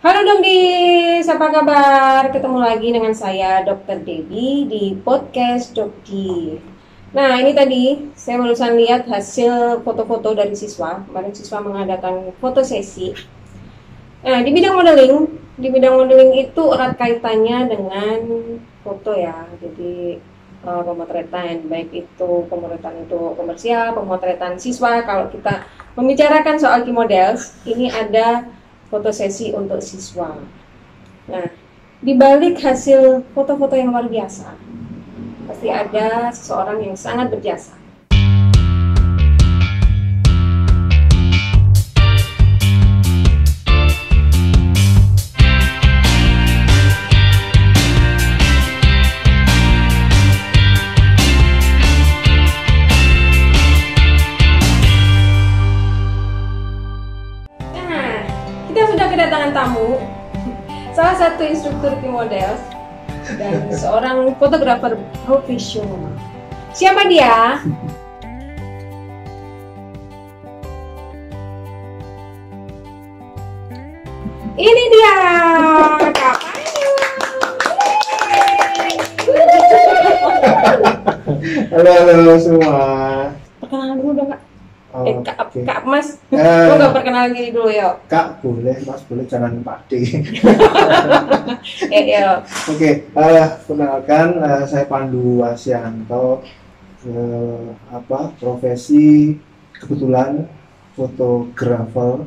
Halo Dongdis, apa kabar? Ketemu lagi dengan saya Dr. Dewi di podcast Dokdi. Nah ini tadi saya barusan lihat hasil foto-foto dari siswa. Kemarin siswa mengadakan foto sesi. Nah di bidang modeling itu erat kaitannya dengan foto ya. Jadi pemotretan, baik itu pemotretan untuk komersial, pemotretan siswa. Kalau kita membicarakan soal key models, ini ada foto sesi untuk siswa. Nah, di balik hasil foto-foto yang luar biasa, pasti ada seseorang yang sangat berjasa. Kedatangan tamu, salah satu instruktur key models dan seorang fotografer profesional. Siapa dia? Ini dia, Kak Ayu. Halo semua. Perkenalan dulu dong, Kak. Okay. Kak Mas, mau nggak perkenalan diri dulu ya? Kak boleh, Mas boleh, jangan Pak D. Ya. Oke, perkenalkan saya Pandu Wasyanto, profesi kebetulan fotografer.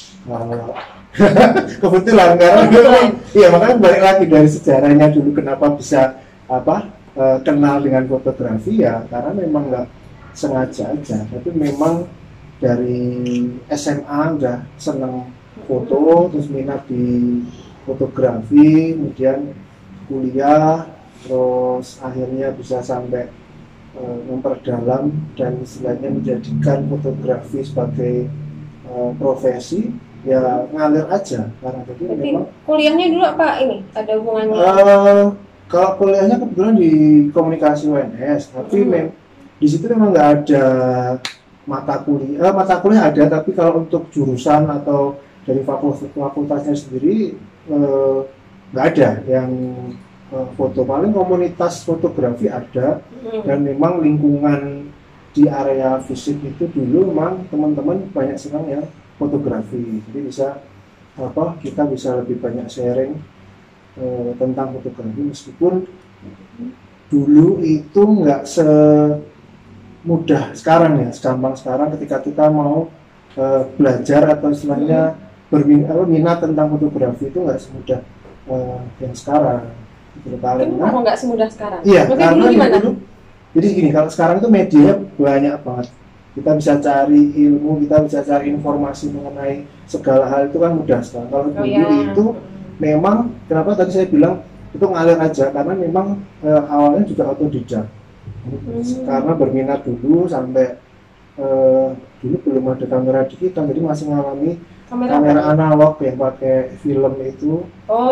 Kebetulan karena iya, makanya balik lagi dari sejarahnya dulu kenapa bisa kenal dengan fotografi ya, karena memang nggak sengaja aja, tapi memang dari SMA udah seneng foto, terus minat di fotografi, kemudian kuliah, terus akhirnya bisa sampai memperdalam dan istilahnya menjadikan fotografi sebagai profesi, ya ngalir aja karena jadi memang. Kuliahnya dulu apa ini? Ada hubungannya? Kalau kuliahnya kebetulan di komunikasi UNS, tapi di situ memang nggak ada mata kuliah ada, tapi kalau untuk jurusan atau dari fakultasnya sendiri nggak ada yang foto. Paling komunitas fotografi ada, dan memang lingkungan di area fisik itu dulu memang teman-teman banyak senang ya fotografi, jadi kita bisa lebih banyak sharing tentang fotografi, meskipun dulu itu nggak semudah sekarang ya, segampang sekarang ketika kita mau belajar atau istilahnya minat tentang fotografi itu nggak semudah yang sekarang. Kenapa nggak semudah sekarang? Iya, karena dulu, jadi gini, kalau sekarang itu media banyak banget, kita bisa cari ilmu, kita bisa cari informasi mengenai segala hal, itu kan mudah sekarang. Kalau dulu itu memang, kenapa tadi saya bilang itu ngalir aja, karena memang awalnya juga otodidak. Karena berminat dulu sampai dulu belum ada kamera digital, jadi masih ngalami kamera analog yang pakai film itu.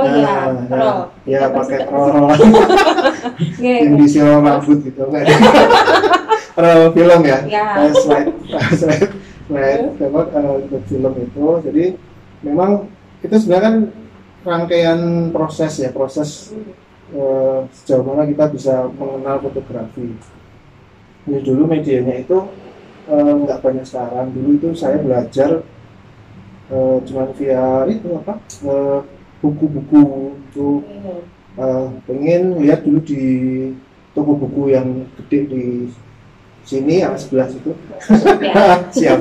Pakai roll yang disiram rambut gitu, roll film ya. Slide film itu. Jadi memang itu sebenarnya kan rangkaian proses sejauh mana kita bisa mengenal fotografi. Ini dulu medianya itu nggak banyak sekarang. Dulu itu saya belajar cuma via buku-buku itu. Pengen lihat dulu di toko buku yang gede di sini, yang sebelah situ. Siap.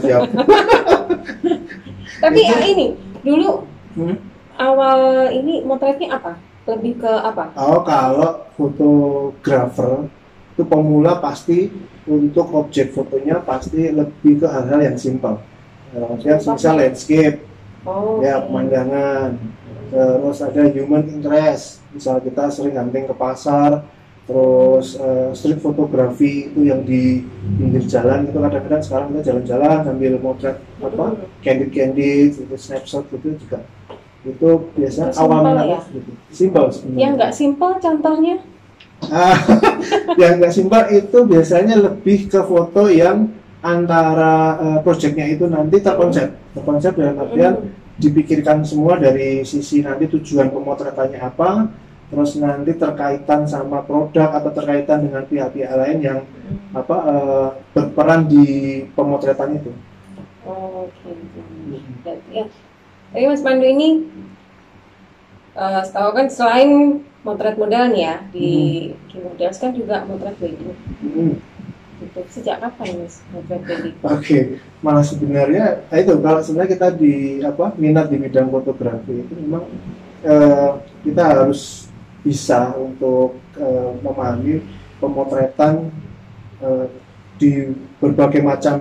Tapi ini dulu awal ini motretnya apa? Lebih ke apa? Kalau fotografer itu pemula pasti untuk objek fotonya pasti lebih ke hal-hal yang simpel. Misal landscape, pemandangan. Terus ada human interest, misal kita sering hunting ke pasar. Terus street photography itu yang di pinggir jalan, itu kadang-kadang sekarang kita jalan-jalan sambil motret candid itu snapshot gitu juga. Itu biasa awalnya gitu. Simpel sebenarnya. Yang nggak simpel contohnya? Yang nggak simpel itu biasanya lebih ke foto yang antara proyeknya itu nanti terkonsep dalam artian dipikirkan semua dari sisi nanti tujuan pemotretannya apa, terus nanti terkaitan sama produk atau terkaitan dengan pihak-pihak lain yang berperan di pemotretan itu. Oke. Ya. Tapi Mas Pandu ini setahu kan selain motret model nih ya di Kimodels kan juga motret wedding. Gitu. Sejak kapan Mas motret wedding? Oke, malah sebenarnya itu kalau sebenarnya kita di minat di bidang fotografi itu memang kita harus bisa untuk memahami pemotretan di berbagai macam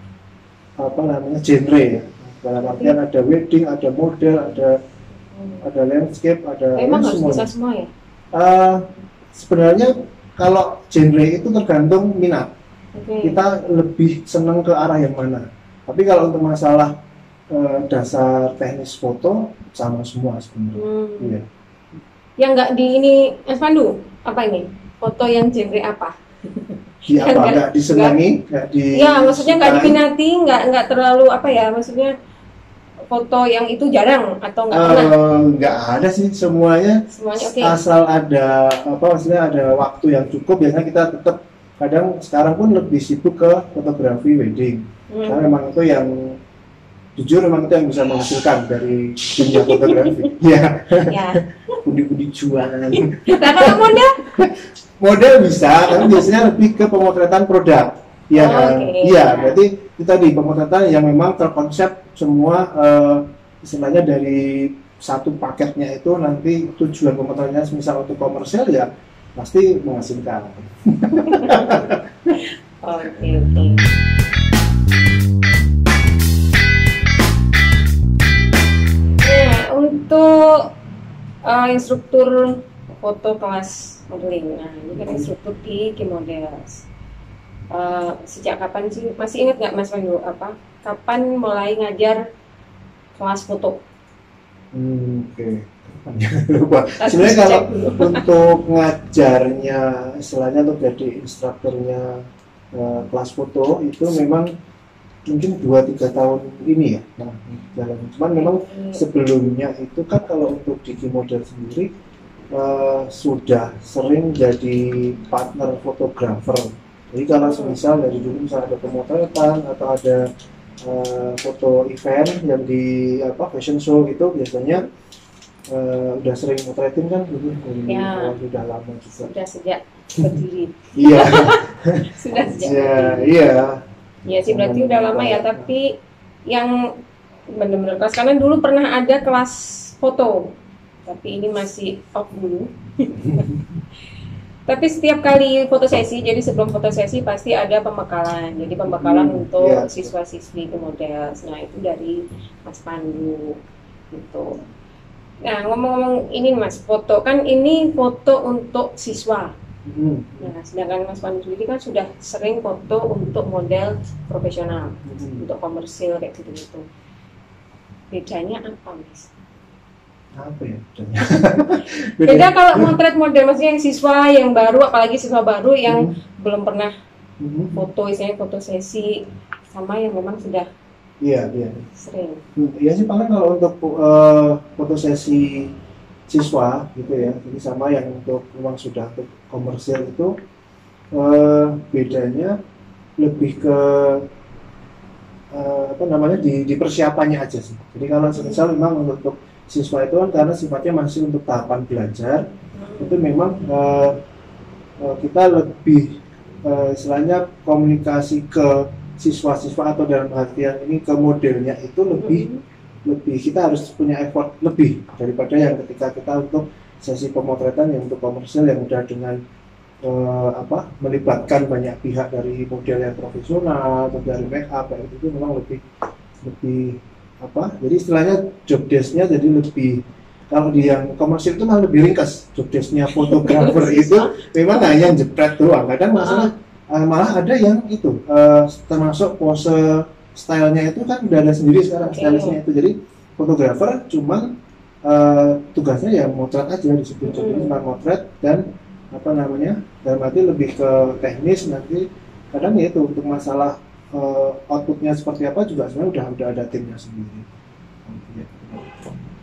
genre ya. Dalam artian ada wedding, ada model, ada landscape, ada memang harus bisa semua ya? Sebenarnya kalau genre itu tergantung minat. Kita lebih senang ke arah yang mana. Tapi kalau untuk masalah dasar teknis foto sama semua sebenarnya. Iya. Yang nggak di ini Mas Pandu apa ini? Foto yang genre apa? Nggak disenangi, nggak di. Ya maksudnya nggak diminati, nggak terlalu maksudnya foto yang itu jarang atau nggak pernah? Nggak ada sih semuanya okay. Asal ada maksudnya ada waktu yang cukup, biasanya kita tetap kadang sekarang pun lebih sibuk ke fotografi wedding. Karena memang itu yang jujur memang itu yang bisa menghasilkan dari dunia fotografi. Ya. Pundi-pundi jualan. Nah kalau model bisa, tapi biasanya lebih ke pemotretan produk. Iya kan? Iya, berarti itu tadi pemotretan yang memang terkonsep semua istilahnya dari satu paketnya itu nanti tujuan pemotretannya misal untuk komersial ya pasti menghasilkan. Oke. Nah, untuk instruktur foto kelas modeling. Nah, ini kan instruktur di Kimodels. Sejak kapan sih? Masih ingat nggak Mas Pandu kapan mulai ngajar kelas foto? Oke. Lupa. Sebenarnya kalau untuk ngajarnya, istilahnya untuk jadi instrukturnya kelas foto itu memang mungkin 2-3 tahun ini ya. Nah, cuman memang sebelumnya itu kan kalau untuk di Kimodel sendiri sudah sering jadi partner fotografer. Jadi kalau misal dari dulu misalnya ada pemotretan atau ada foto event yang di fashion show gitu biasanya udah sering motretin kan dulu sudah lama juga. Sudah sejak berdiri. Iya. Sudah sejak. Iya. Iya sih berarti udah lama ya, tapi yang benar-benar kelas karena dulu pernah ada kelas foto, tapi ini masih off dulu. Tapi setiap kali foto sesi, jadi sebelum foto sesi pasti ada pembekalan. Jadi pembekalan untuk siswa-siswi Kimodels. Nah itu dari Mas Pandu gitu. Nah ngomong-ngomong ini Mas, foto kan ini foto untuk siswa. Nah sedangkan Mas Pandu sendiri kan sudah sering foto untuk model profesional, untuk komersil kayak gitu-gitu. Bedanya apa Mas? Apa ya? Beda kalau motret model maksudnya yang siswa yang baru, apalagi siswa baru yang belum pernah foto, istilahnya foto sesi, sama yang memang sudah sering. Iya sih paling kalau untuk foto sesi siswa gitu ya, jadi sama yang untuk memang sudah untuk komersial itu bedanya lebih ke di persiapannya aja sih. Jadi kalau misal memang untuk siswa itu kan karena sifatnya masih untuk tahapan belajar, itu memang kita lebih istilahnya komunikasi ke siswa-siswa atau dalam artian ini ke modelnya itu lebih kita harus punya effort lebih daripada yang ketika kita untuk sesi pemotretan yang untuk komersial yang udah dengan melibatkan banyak pihak dari model yang profesional atau dari make up itu memang lebih jadi istilahnya job desk-nya jadi lebih, kalau di yang komersil itu malah lebih ringkas job desk-nya fotografer itu memang hanya jepret doang, kadang malah ada yang itu termasuk pose stylenya itu kan udah ada sendiri sekarang stylistnya itu, jadi fotografer cuman tugasnya ya motret aja disebut jadi cuma motret dan dalam arti lebih ke teknis nanti kadang ya itu untuk masalah outputnya seperti apa juga sebenarnya udah ada timnya sendiri.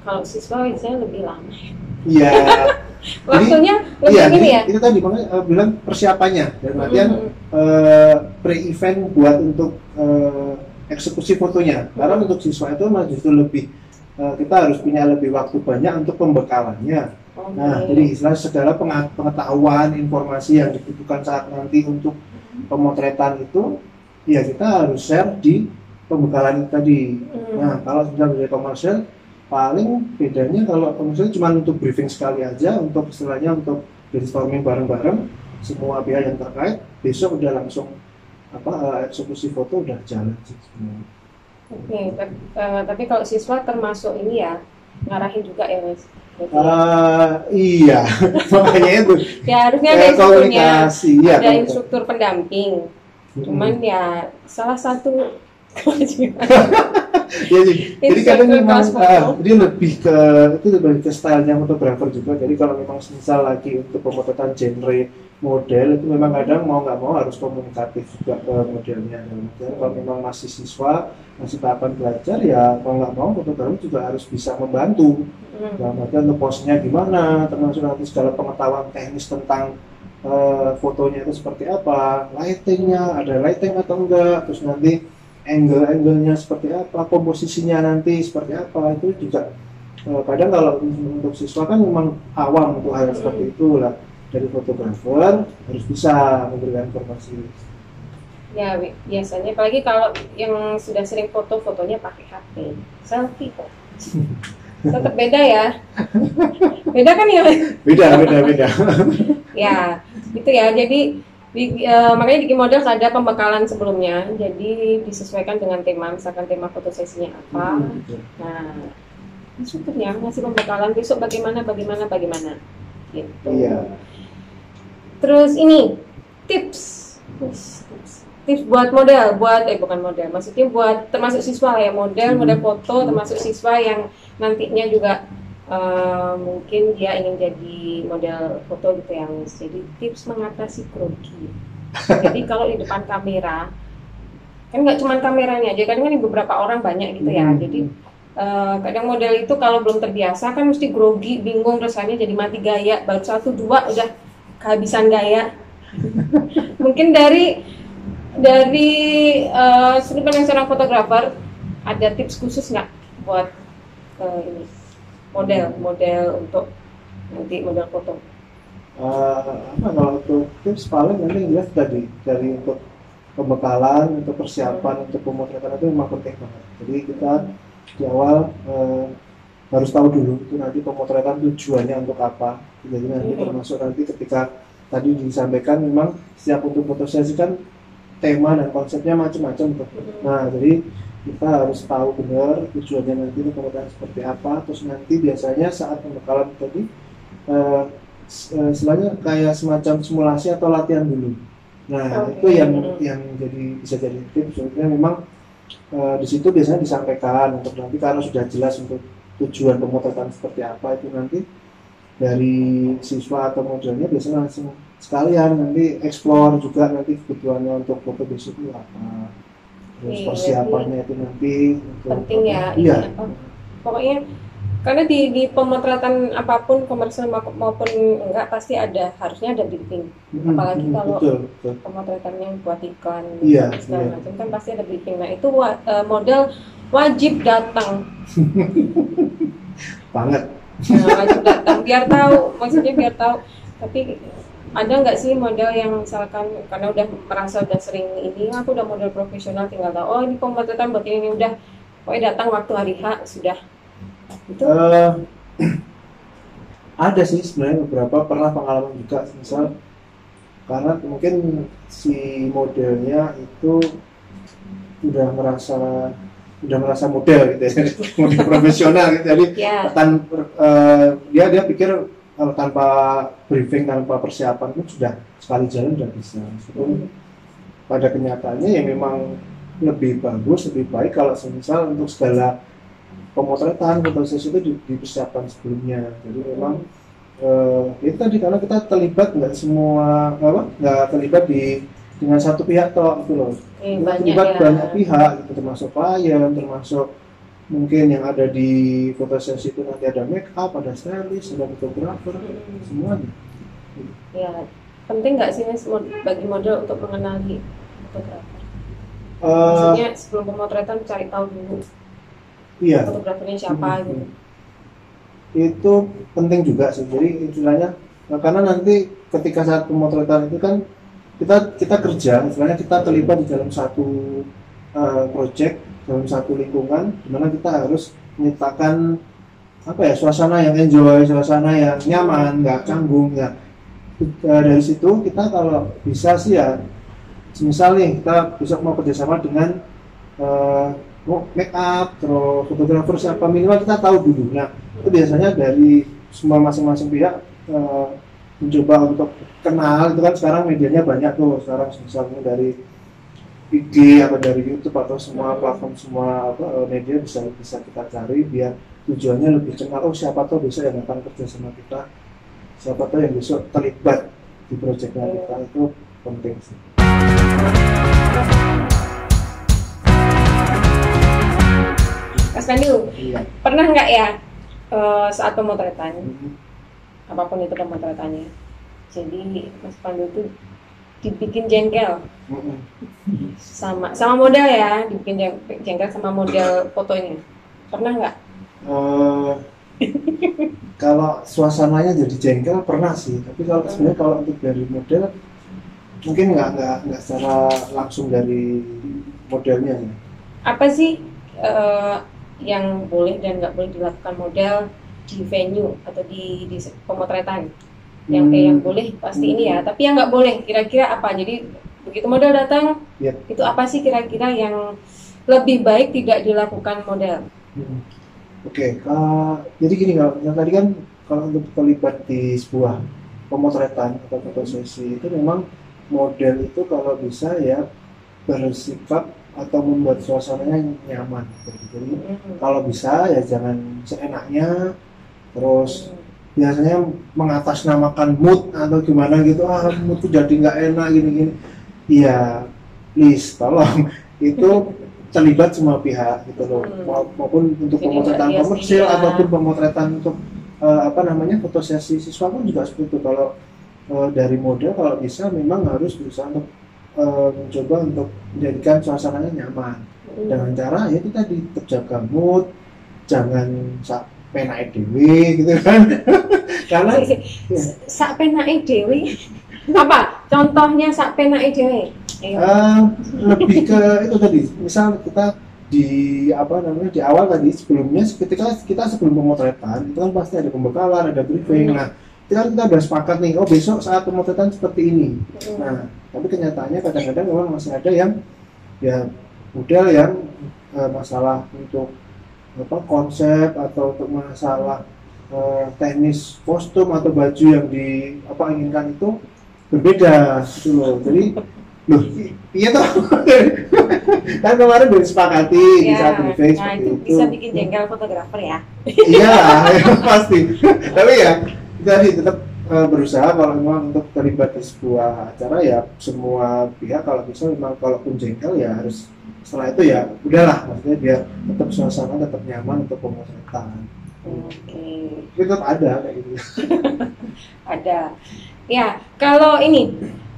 Kalau siswa biasanya lebih lama. Iya. Waktunya lebih gini ya. Itu tadi makanya bilang persiapannya dan artian pre-event buat untuk eksekusi fotonya. Karena untuk siswa itu malah justru lebih kita harus punya lebih waktu banyak untuk pembekalannya. Nah, jadi istilah segala pengetahuan, informasi yang dibutuhkan saat nanti untuk pemotretan itu, ya kita harus share di pembekalan itu tadi. Nah, kalau sudah menjadi komersial, paling bedanya kalau komersial cuma untuk briefing sekali aja, untuk istilahnya untuk brainstorming bareng-bareng semua pihak yang terkait, besok udah langsung eksekusi foto udah jalan sih sebenarnya. Oke, tapi kalau siswa termasuk ini ya ngarahin juga ya Mas? Iya, makanya itu. Ya harusnya ada instrukturnya, ya, ada instruktur pendamping. Cuman ya salah satu ya, jadi kadang memang dia lebih ke stylenya fotografer juga. Jadi kalau memang misal lagi untuk pemotretan genre model itu memang kadang mau nggak mau harus komunikatif juga ke modelnya. Dan kalau memang masih siswa masih tahapan belajar ya kalau nggak mau fotografer juga harus bisa membantu. Dalam artian untuk pose-nya gimana, termasuk nanti segala pengetahuan teknis tentang fotonya itu seperti apa, lightingnya ada lighting atau enggak, terus nanti angle-nya seperti apa, komposisinya nanti seperti apa, itu juga kadang kalau untuk siswa kan memang awam untuk hal seperti itu lah. Dari fotografer harus bisa memberikan informasi. Ya biasanya, apalagi kalau yang sudah sering fotonya pakai HP, selfie kok. Tetap beda ya. Beda kan ya? Beda. Ya, itu ya. Jadi makanya di model ada pembekalan sebelumnya, jadi disesuaikan dengan tema, misalkan tema fotosesinya apa. Nah, instrukturnya ngasih pembekalan besok bagaimana gitu. Iya. Terus ini tips buat model, bukan model, maksudnya buat termasuk siswa ya, model foto termasuk siswa yang nantinya juga mungkin dia ingin jadi model foto gitu yang jadi tips mengatasi grogi. Jadi kalau di depan kamera kan nggak cuma kameranya aja, kadang kan beberapa orang banyak gitu ya. Jadi kadang model itu kalau belum terbiasa kan mesti grogi, bingung, rasanya jadi mati gaya, baru 1-2 udah kehabisan gaya. Mungkin dari sudut pandang seorang fotografer ada tips khusus nggak buat ini model untuk nanti model foto? Kalau untuk tips paling nanti jelas tadi dari untuk pembekalan, untuk persiapan, untuk pemotretan itu memang penting banget. Jadi kita di awal harus tahu dulu itu nanti pemotretan tujuannya untuk apa. Jadi nanti termasuk nanti ketika tadi disampaikan memang setiap untuk fotosesi kan tema dan konsepnya macam-macam tuh. Nah jadi kita harus tahu benar tujuannya nanti pemotretan seperti apa. Terus nanti biasanya saat pembekalan tadi istilahnya kayak semacam simulasi atau latihan dulu. Nah itu yang jadi bisa jadi tips. Soalnya memang di situ biasanya disampaikan untuk nanti karena sudah jelas untuk tujuan pemotretan seperti apa, itu nanti dari siswa atau modelnya biasanya langsung sekalian nanti explore juga nanti kebutuhannya untuk foto besok itu apa, terus persiapannya itu nanti penting ya. Iya. Pokoknya karena di pemotretan apapun komersial maupun enggak pasti harusnya ada briefing. Apalagi kalau betul. Pemotretannya buat iklan segala macam kan pasti ada briefing. Nah itu model wajib datang. Banget. Nah, wajib datang biar tahu. Tapi ada nggak sih model yang misalkan karena udah merasa udah sering ini, aku udah model profesional tinggal tahu, oh ini pemotretan buat ini udah, pokoknya datang waktu hari H sudah. Itu ada sih sebenarnya beberapa pernah pengalaman juga, misal karena mungkin si modelnya itu udah merasa model gitu ya, model profesional gitu, jadi dia pikir kalau tanpa briefing, tanpa persiapan pun sudah sekali jalan sudah bisa. Pada kenyataannya ya memang lebih bagus, lebih baik kalau semisal untuk segala pemotretan fotosesi itu dipersiapkan sebelumnya. Jadi memang itu tadi karena kita terlibat nggak terlibat dengan satu pihak toh gitu loh. Terlibat banyak pihak gitu, termasuk klien, termasuk mungkin yang ada di fotosesi itu nanti ada make up, ada stylist, ada fotografer, semuanya. Ya, penting nggak sih Mas bagi model untuk mengenali fotografer? Eh, Maksudnya sebelum pemotretan cari tahu dulu iya, fotografernya siapa gitu. itu penting juga sih. Jadi istilahnya karena nanti ketika saat pemotretan itu kan kita kerja, istilahnya kita terlibat di dalam satu project, dalam satu lingkungan, di mana kita harus menciptakan apa ya, suasana yang enjoy, suasana yang nyaman, nggak canggung. Ya dari situ kita kalau bisa sih ya, misal nih kita bisa mau kerjasama dengan make up, terus fotografer siapa, minimal kita tahu dulu. Nah itu biasanya dari semua masing-masing pihak mencoba untuk kenal. Itu kan sekarang medianya banyak tuh sekarang, misalnya dari IG atau dari YouTube atau semua platform, semua media bisa kita cari biar tujuannya lebih kenal. Oh siapa tahu besok yang akan kerja sama kita, siapa tahu yang besok terlibat di proyeknya kita. Itu penting sih. Mas Pandu, Iya. pernah nggak ya saat pemotretan, apapun itu pemotretannya, jadi Mas Pandu tuh dibikin jengkel sama model ya, dibikin jengkel sama model fotonya, pernah nggak? Kalau suasananya jadi jengkel pernah sih, tapi kalau sebenarnya kalau untuk dari model mungkin nggak secara langsung dari modelnya ya. Apa sih yang boleh dan nggak boleh dilakukan model di venue atau di pemotretan? Yang boleh pasti ini ya, tapi yang nggak boleh kira-kira apa? Jadi begitu model datang, itu apa sih kira-kira yang lebih baik tidak dilakukan model? Oke, jadi gini, kalau yang tadi kan kalau untuk terlibat di sebuah pemotretan atau fotosesi itu memang model itu kalau bisa ya bersifat atau membuat suasananya nyaman. Jadi kalau bisa ya jangan seenaknya, terus biasanya mengatasnamakan mood atau gimana gitu, mood tuh jadi nggak enak gini-gini. Iya, please tolong itu terlibat semua pihak gitu loh, maupun untuk pemotretan komersil ataupun pemotretan untuk fotosesi siswa pun juga seperti itu. Kalau dari model kalau bisa memang harus berusaha untuk mencoba untuk menjadikan suasananya nyaman dengan cara ya itu tadi, terjaga mood, jangan penake dewe gitu kan. Karena sak penake dewe apa contohnya? Sak penake dewe lebih ke itu tadi, misal kita di di awal tadi sebelumnya, ketika kita sebelum pemotretan itu kan pasti ada pembekalan, ada briefing. Nah kita udah sepakat nih, oh besok saat pemotretan seperti ini. Nah tapi kenyataannya kadang-kadang memang masih ada yang ya model yang masalah untuk konsep atau untuk masalah teknis kostum atau baju yang inginkan itu berbeda gitu loh. Jadi loh, iya toh. Kan kemarin udah disepakati di saat briefing seperti itu. Bisa bikin jengkel fotografer ya. Iya, pasti. Tapi ya kita tetap berusaha kalau memang untuk terlibat di sebuah acara ya semua pihak kalau bisa memang kalaupun jengkel ya harus setelah itu ya udahlah, maksudnya biar tetap suasana tetap nyaman untuk pemotretan. Oke. Tetap ada kayak gitu. Ada. Ya, kalau ini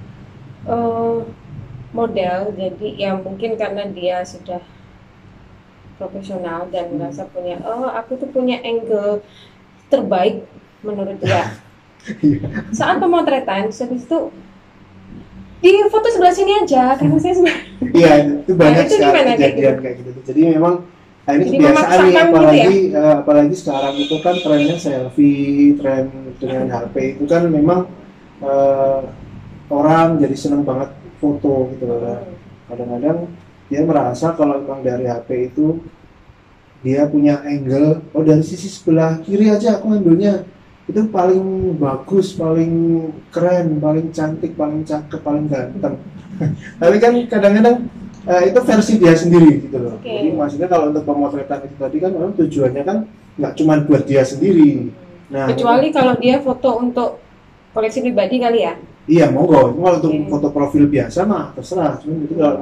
model, jadi ya mungkin karena dia sudah profesional dan merasa punya, aku tuh punya angle terbaik menurut dia. Saat pemotretan, habis itu di foto sebelah sini aja karena saya sebenarnya. Iya, itu banyak sekali kejadian kayak gitu. Jadi memang ini kebiasaan nih, apalagi sekarang itu kan trennya selfie, tren dengan HP itu kan memang orang jadi seneng banget foto gitu loh. Kadang-kadang dia merasa kalau memang dari HP itu dia punya angle, dari sisi sebelah kiri aja aku ambilnya itu paling bagus, paling keren, paling cantik, paling cakep, paling ganteng. Tapi kan kadang-kadang itu versi dia sendiri gitu loh. Jadi maksudnya kalau untuk pemotretan itu tadi kan memang tujuannya kan nggak cuma buat dia sendiri. Nah, kecuali kalau dia foto untuk koleksi pribadi kali ya. Iya, monggo. Kalau untuk foto profil biasa mah terserah. Cuma itu kalau memang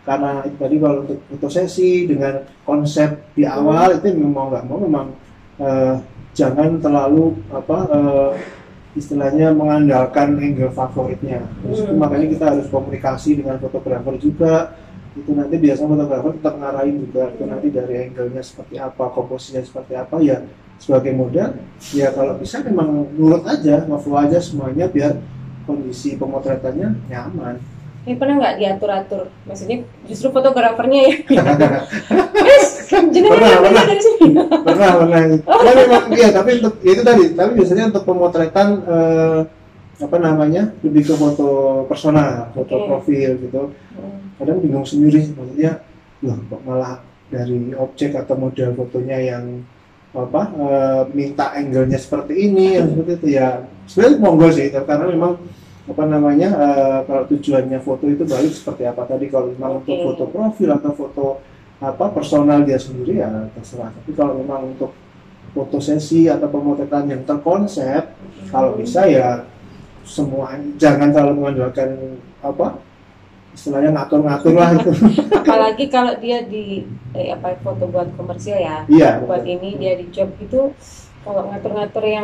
karena tadi kalau untuk fotosesi dengan konsep di awal itu mau nggak mau memang jangan terlalu istilahnya mengandalkan angle favoritnya. Terus itu makanya kita harus komunikasi dengan fotografer juga. Itu nanti biasanya fotografer tetap ngarahin juga itu nanti dari angle-nya seperti apa, komposisinya seperti apa ya. Sebagai model ya kalau bisa memang nurut aja, ngeflow aja semuanya biar kondisi pemotretannya nyaman. Pernah nggak diatur-atur? Maksudnya justru fotografernya ya? Yes, pernah dari sini. Pernah. Ya memang iya, tapi untuk itu tadi, tapi biasanya untuk pemotretan lebih ke foto personal, foto profil gitu. Kadang bingung sendiri, maksudnya, loh kok malah dari objek atau model fotonya yang minta angle-nya seperti ini, yang seperti itu ya. Sebenarnya monggo sih, karena memang kalau tujuannya foto itu baik seperti apa tadi, kalau memang untuk foto profil atau foto personal dia sendiri ya terserah. Tapi kalau memang untuk foto sesi atau pemotretan yang terkonsep, kalau bisa ya semua jangan terlalu mengandalkan istilahnya ngatur-ngatur lah itu. Apalagi kalau dia di foto buat komersil ya. Iya, buat ini dia di job itu kalau ngatur-ngatur yang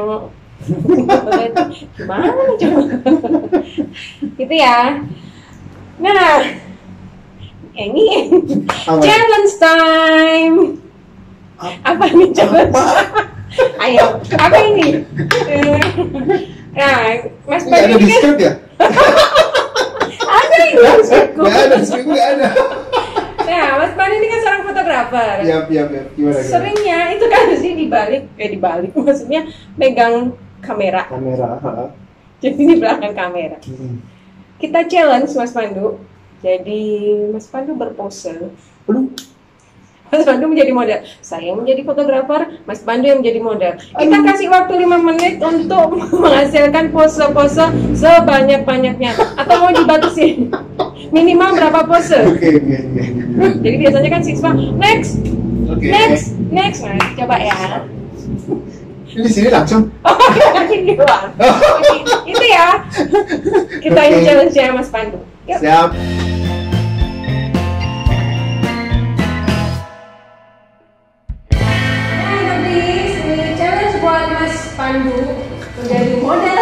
gimana coba gitu ya. Nah ini challenge time. Apa nih challenge? Ayo, apa ini? Nah, Mas Pandi ada di script ya? Ada ini nggak ada, di script nggak ada. Nah, Mas Pandi ini kan seorang fotografer. Iya. Gimana? Seringnya itu kan sih dibalik, maksudnya megang kamera. Jadi di belakang kamera. Kita challenge Mas Pandu. Jadi Mas Pandu berpose. Mas Pandu menjadi model, saya menjadi fotografer, Mas Pandu yang menjadi model. Kita kasih waktu 5 menit untuk menghasilkan pose-pose sebanyak-banyaknya. Atau mau dibatasi minimal berapa pose? Oke. Jadi biasanya kan siswa next. Nah, coba ya. Ini sini langsung. Ini doang. Itu ya. Kita ini challenge ya Mas Pandu. Yuk. Siap. Pandu menjadi model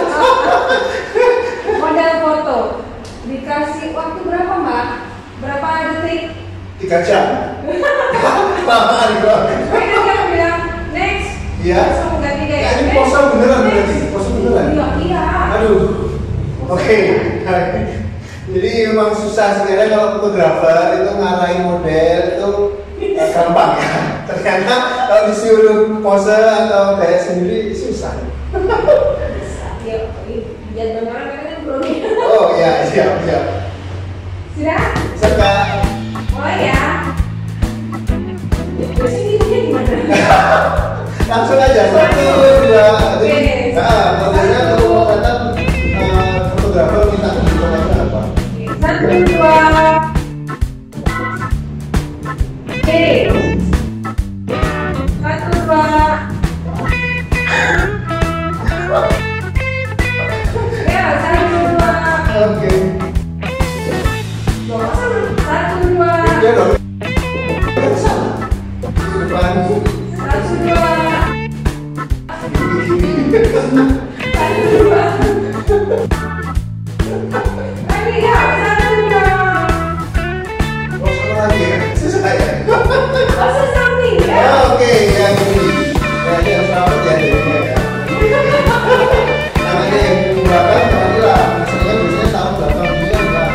foto. Dikasih waktu berapa Mbak? Berapa detik? 3 jam. Mereka bilang next. Iya. Langsung ganti deh. Ini pose beneran berarti? Pose beneran? Iya. Aduh. Oke. Jadi memang susah sebenarnya kalau fotografer itu ngarahin model itu gampang ya. Ternyata kalau disuruh pose atau gaya sendiri susah. Yuk, jangan orang kan belum. Oh iya, siap. Sudah? Sudah. Mulai ya. Terus ini gimana? Langsung aja. 1, 2, 3. Oke. Modelnya kalau mau datang fotografer minta fotografer apa? 1, 2. Oke. 1, 2. Ya, 1, 2. Oke. 1, 2. Iya dong. Depan. 1, 2. Lagi ya, 1, 2. Oh, sama lagi ya? Susah ya? Oh, sesamping ya? Oke, yang ini. Ya, ini harus rawat ya, jadinya ya. Namanya yang belakang, tadi lah. Biasanya tahun belakang ini kan lah.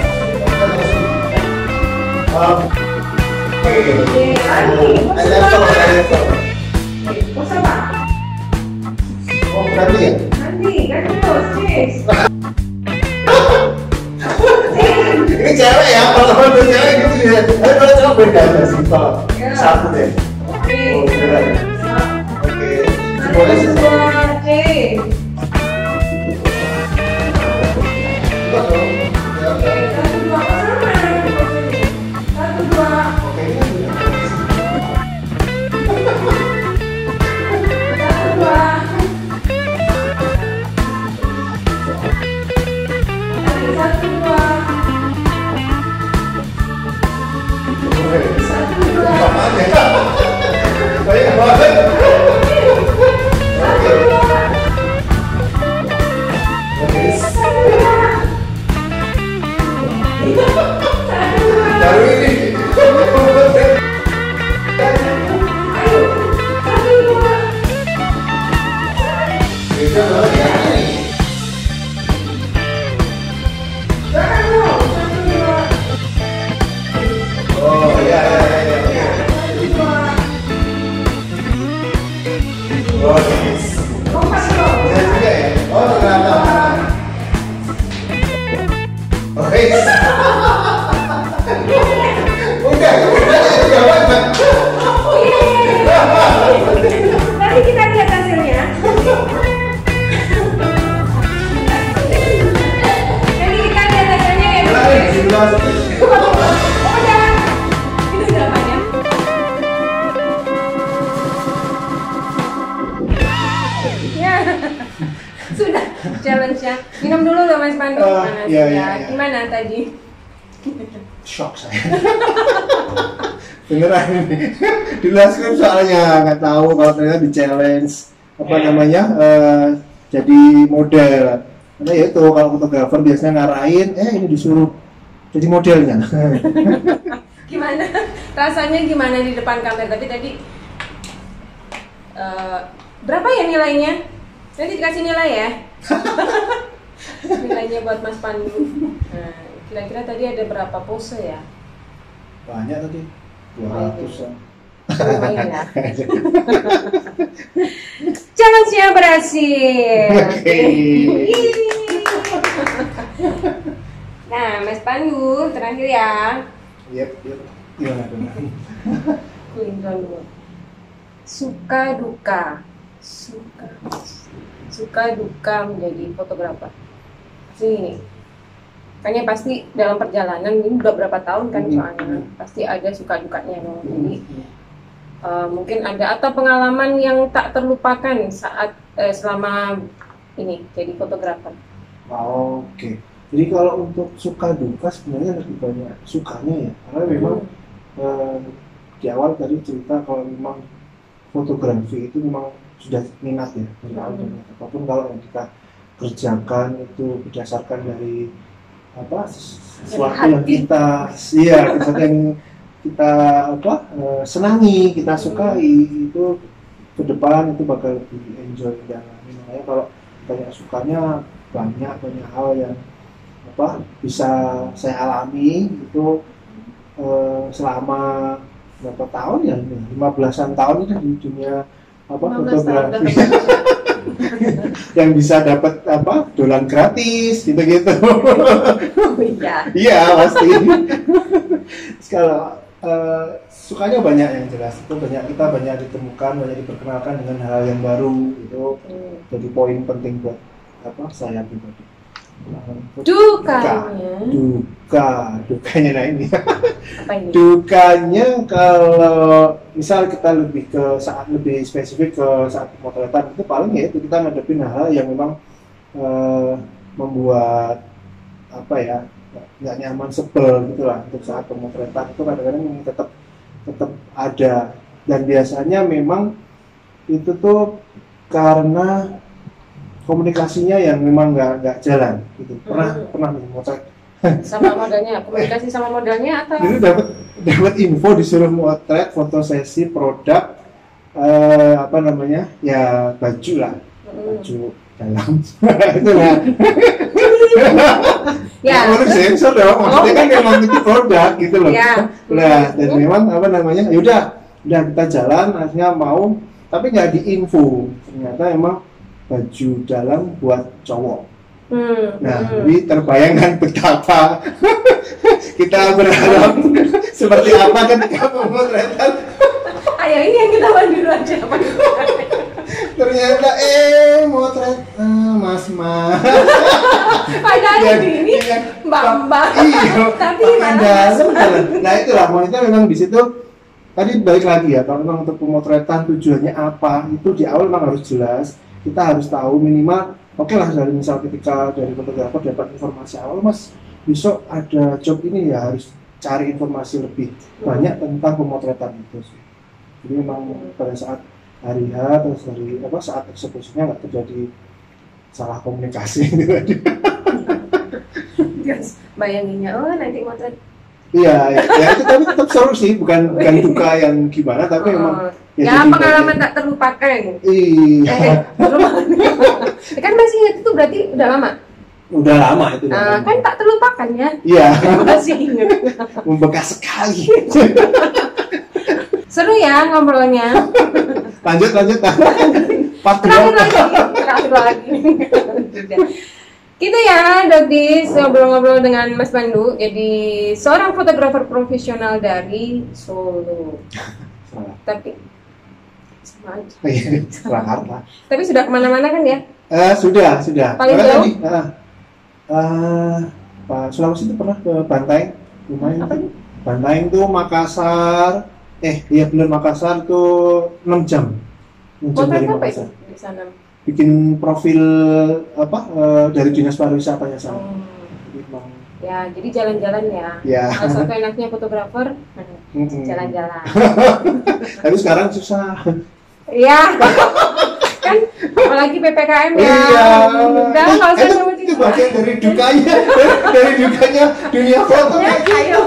Oke. Ada level. Pose apa? Oh, berarti ya? Nanti, kan terus, cheers. Ini cewek ya, kalau teman cewek gitu ya. Tapi kalau cewek beda aja sih, kalau satu deh. Oke. Oh, beneran. Oke. Boleh sih. 1, 2, cheers. Coba dong. Ya, Oke, ya. 1, 2, sama. 1, 2. Oke, ini sudah. 1, 2. Lagi 1, 2. yes. Benar juga ya. Oh, ternyata. Oh, yes. Udah jawaban. Nanti kita lihat hasilnya. Nanti kita lihat hasilnya ya. Udah. Itu jawabannya. Ya. Sudah challenge-nya. Minum dulu loh Mas Pandu. Iya. Gimana tadi? Shock saya. Beneran ini. Di last script soalnya nggak tahu kalau ternyata di challenge jadi model. Karena ya itu kalau fotografer biasanya ngarahin, ini disuruh jadi modelnya. Gimana? Rasanya gimana di depan kamera? Tapi tadi berapa ya nilainya? Nanti dikasih nilai ya. Nilainya buat Mas Pandu. Nah, kira-kira tadi ada berapa pose ya? Banyak tadi. 200-an. Lumayan ya. Challenge-nya berhasil. Nah, Mas Pandu terakhir ya. Yep. Gimana? Kuliah dulu. Suka duka menjadi fotografer. Sini. Kayaknya pasti dalam perjalanan ini udah berapa tahun kan soalnya pasti ada suka dukanya dong. Jadi mungkin ada atau pengalaman yang tak terlupakan saat selama ini jadi fotografer. Oke. Jadi kalau untuk suka duka sebenarnya lebih banyak sukanya ya. Karena memang di awal tadi cerita kalau memang fotografi itu memang sudah minat ya dari awal. Apapun kalau yang kita kerjakan itu berdasarkan dari sesuatu yang sesuatu yang kita senangi, kita sukai, itu ke depan itu bakal lebih enjoy dan makanya kalau banyak sukanya banyak hal yang bisa saya alami itu selama berapa tahun ya, 15-an tahun itu di dunia fotografi. Yang bisa dapat dolan gratis gitu. Iya pasti. Kalau sukanya banyak yang jelas itu kita banyak ditemukan, banyak diperkenalkan dengan hal yang baru itu jadi poin penting buat saya pribadi. Dukanya nah ini. Apa ini? Dukanya kalau misal kita lebih spesifik ke saat pemotretan itu paling ya itu kita ngadepin hal yang memang membuat nggak nyaman, sebel gitulah untuk saat pemotretan itu kadang-kadang tetap ada dan biasanya memang itu tuh karena komunikasinya yang memang nggak jalan gitu. Pernah nih motret sama modelnya, komunikasi sama modelnya atau jadi dapat info disuruh motret foto sesi produk ya baju lah, baju dalam itu lah ya harus sensor dong, maksudnya kan memang itu produk gitu loh ya. Nah dan memang yaudah kita jalan akhirnya mau tapi nggak diinfo ternyata emang baju dalam buat cowok. Jadi terbayangkan betapa kita berharap seperti apa ketika pemotretan. Ayo ini yang kita buat dulu aja. Ternyata motret mas. Padahal ini mbak. Iya. Tapi nah itulah maksudnya memang di situ tadi balik lagi ya kalau memang untuk pemotretan tujuannya apa itu di awal memang harus jelas. Kita harus tahu minimal lah dari misal ketika dari fotografer dapat informasi awal mas besok ada job ini ya harus cari informasi lebih banyak tentang pemotretan itu sih. Jadi memang pada saat hari H atau saat eksekusinya nggak terjadi salah komunikasi gitu aja. Bayanginnya nanti motret. Iya itu tapi tetap seru sih bukan duka yang gimana tapi memang ya pengalaman tak terlupakan. Iya. Kan masih ingat itu berarti udah lama. Udah lama itu. Kan tak terlupakan ya. Iya. Masih ingat. Membekas sekali. Seru ya ngobrolnya. Lanjut. Part terakhir lagi. Gitu ya, Dokdis, ngobrol-ngobrol dengan Mas Pandu. Jadi seorang fotografer profesional dari Solo. Tapi sama aja. Jakarta. Tapi sudah kemana-mana kan ya? Sudah. Paling jauh? Sulawesi itu pernah ke Bantaeng, lumayan. Apa nih? Bantaeng tuh Makassar. Bener Makassar tuh 6 jam. 6 jam dari Apa itu Makassar. di sana? Bikin profil dari dinas pariwisatanya sana. Ya, jadi jalan-jalan ya. Ya. Salah satu enaknya fotografer, jalan-jalan. Tapi sekarang susah. Iya. Kan apalagi PPKM ya. Iya. Udah nggak usah sama Itu bagian dari dukanya, dari dukanya dunia foto. Ayo.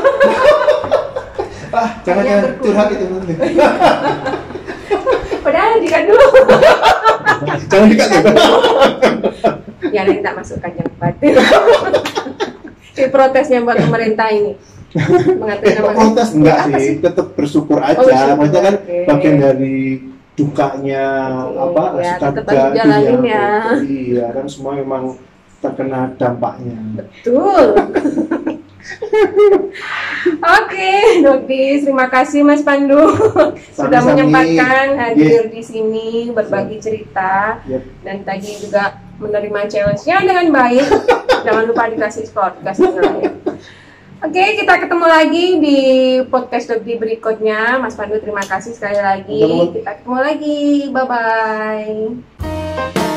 Jangan curhat itu nanti. Padahal dikat dulu. Jangan dikat ya. Ya, nanti tak masukkan yang batin. Si protesnya buat pemerintah ini. Mengatur nama protes enggak sih, tetap bersyukur aja. bersyukur, Maksudnya kan oke. bagian dari dukanya Ya, suka tetap duka harus jalanin dunia ya. foto. Iya, kan semua memang terkena dampaknya. Betul. Oke, Dokdis, terima kasih Mas Pandu sudah Sami-sami. menyempatkan hadir di sini berbagi cerita Yep. dan tadi juga menerima challenge-nya dengan baik. Jangan lupa dikasih podcast ya. Oke, kita ketemu lagi di podcast Dokdi berikutnya. Mas Pandu, terima kasih sekali lagi. Teman-teman. Kita ketemu lagi. Bye-bye.